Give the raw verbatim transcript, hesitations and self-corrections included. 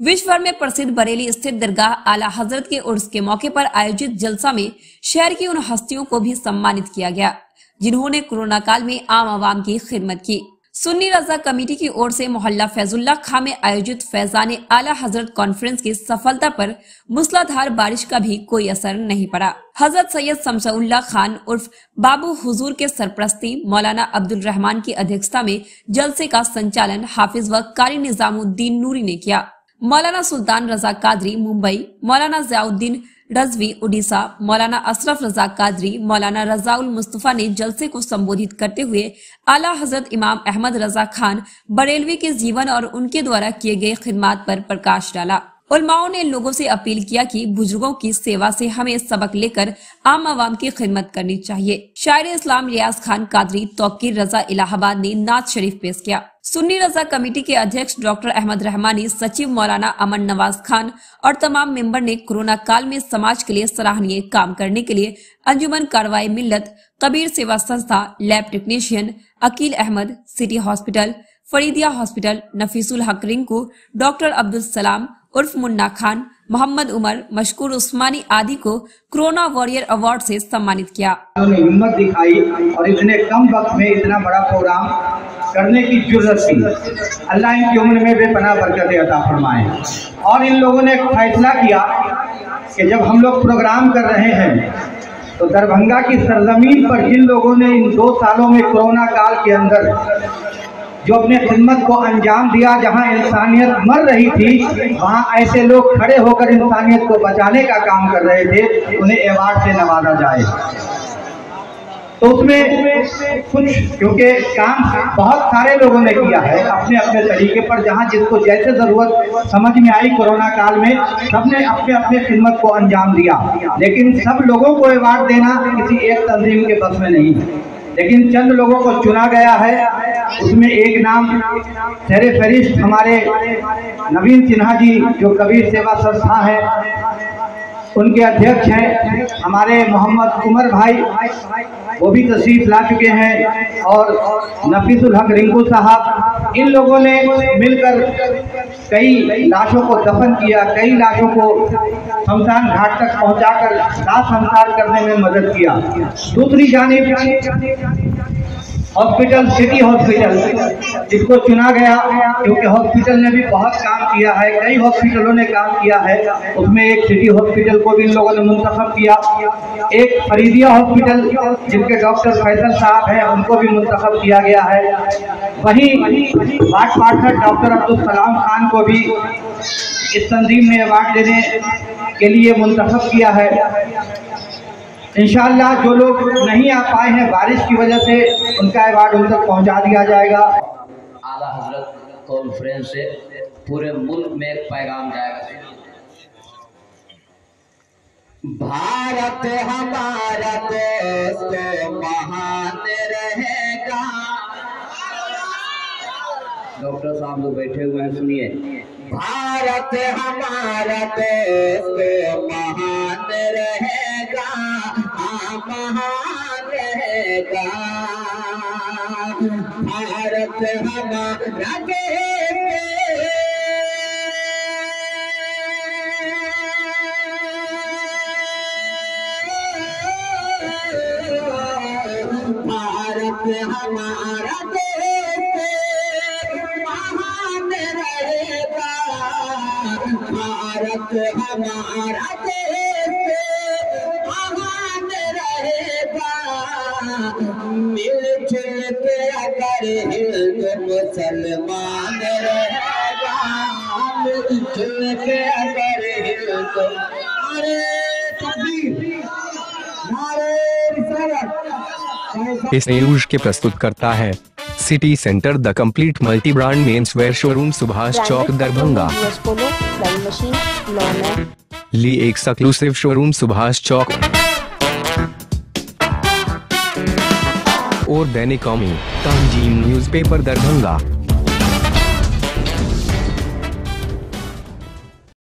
विश्व भर में प्रसिद्ध बरेली स्थित दरगाह आला हजरत के उर्स के मौके पर आयोजित जलसा में शहर की उन हस्तियों को भी सम्मानित किया गया जिन्होंने कोरोना काल में आम आवाम की खिदमत की। सुन्नी रजा कमेटी की ओर से मोहल्ला फैजुल्ला खां में आयोजित फैजान आला हजरत कॉन्फ्रेंस की सफलता पर मूसलाधार बारिश का भी कोई असर नहीं पड़ा। हजरत सैयद शमसउल्लाह खान उर्फ बाबू हुजूर के सरपरस्ती मौलाना अब्दुल रहमान की अध्यक्षता में जलसे का संचालन हाफिज व कारी निजामुद्दीन नूरी ने किया। मौलाना सुल्तान रजा कादरी मुंबई, मौलाना ज़ियाउद्दीन रजवी उड़ीसा, मौलाना अशरफ रजा कादरी, मौलाना रजाउल मुस्तफा ने जलसे को संबोधित करते हुए आला हजरत इमाम अहमद रजा खान बरेलवी के जीवन और उनके द्वारा किए गए खिदमात पर प्रकाश डाला। उलमाओं ने लोगों से अपील किया कि बुजुर्गों की सेवा से हमें सबक लेकर आम आवाम की खिदमत करनी चाहिए। शायर इस्लाम रियाज खान कादरी तौकीर रजा इलाहाबाद ने नात शरीफ पेश किया। सुन्नी रजा कमेटी के अध्यक्ष डॉक्टर अहमद रहमानी, सचिव मौलाना अमन नवाज खान और तमाम मेंबर ने कोरोना काल में समाज के लिए सराहनीय काम करने के लिए अंजुमन कार्रवाई मिल्लत, Kabir Seva Sanstha, lab technician Akeel Ahmad, city hospital, Faridia hospital, Nafisul Haq Rinku, doctor Abdul Salam उर्फ मुन्ना खान, मोहम्मद उमर, मशकूर उस्मानी आदि को कोरोना वॉरियर अवार्ड से सम्मानित किया। उन्होंने हिम्मत दिखाई और इतने कम वक्त में इतना बड़ा प्रोग्राम करने की जरूरत थी। अल्लाह इनकी उम्र में बेपनाह बरकत अता फरमाए। और इन लोगों ने एक फैसला किया कि जब हम लोग प्रोग्राम कर रहे हैं तो दरभंगा की सरजमीन पर जिन लोगों ने इन दो सालों में कोरोना काल के अंदर जो अपने खिदमत को अंजाम दिया, जहां इंसानियत मर रही थी वहां ऐसे लोग खड़े होकर इंसानियत को बचाने का काम कर रहे थे, उन्हें अवार्ड से नवाजा जाए। तो उसमें कुछ क्योंकि काम बहुत सारे लोगों ने किया है अपने अपने तरीके पर, जहां जिसको जैसे जरूरत समझ में आई कोरोना काल में सबने अपने अपने खिदमत को अंजाम दिया। लेकिन सब लोगों को अवार्ड देना किसी एक तंजीम के बस में नहीं, लेकिन चंद लोगों को चुना गया है। उसमें एक नाम शहरे फरिश्त हमारे नवीन सिन्हा जी जो कबीर सेवा संस्था है उनके अध्यक्ष हैं, हमारे मोहम्मद उमर भाई वो भी तशरीफ ला चुके हैं, और नफीसुल हक रिंकू साहब, इन लोगों ने मिलकर कई लाशों को दफन किया, कई लाशों को शमशान घाट तक पहुंचाकर लाश संस्कार करने में मदद किया। दूसरी जानिब हॉस्पिटल, सिटी हॉस्पिटल जिसको चुना गया क्योंकि हॉस्पिटल ने भी बहुत काम किया है, कई हॉस्पिटलों ने काम किया है, उसमें एक सिटी हॉस्पिटल को भी इन लोगों ने मुंतखब किया। एक फरीदिया हॉस्पिटल जिनके डॉक्टर फैसल साहब हैं उनको भी मुंतखब किया गया है। वहीं वार्ड पार्षद डॉक्टर अब्दुल सलाम खान को भी इस तंजीम ने अवार्ड देने के लिए मुंतखब किया है। इंशाअल्लाह जो लोग नहीं आ पाए हैं बारिश की वजह से उनका अवार्ड उन तक पहुंचा दिया जाएगा। आला हजरत कॉन्फ्रेंस से पूरे मुल्क में एक पैगाम जाएगा। भारत हमारा देश तो महान रहेगा। डॉक्टर साहब लोग बैठे हुए हैं, सुनिए। भारत हमारा देश तो महान रहेगा, महान रहेगा। भारत हमारा देश, भारत हमारा देश महान रहेगा। भारत हमारा देश महान रहेगा। मिलजुल के अगर हिंदू मुसलमान रहेगा, मिलजुल के अगर हिंदू, अरे तकबीर, नारे रिसालत। इस न्यूज के प्रस्तुत करता है City Centre the complete multi brand men's wear showroom, Subhash Chowk, Darbhanga. Lee exclusive showroom, Subhash Chowk. और दैनिक कौमी, तंजीम न्यूज़पेपर, दरभंगा।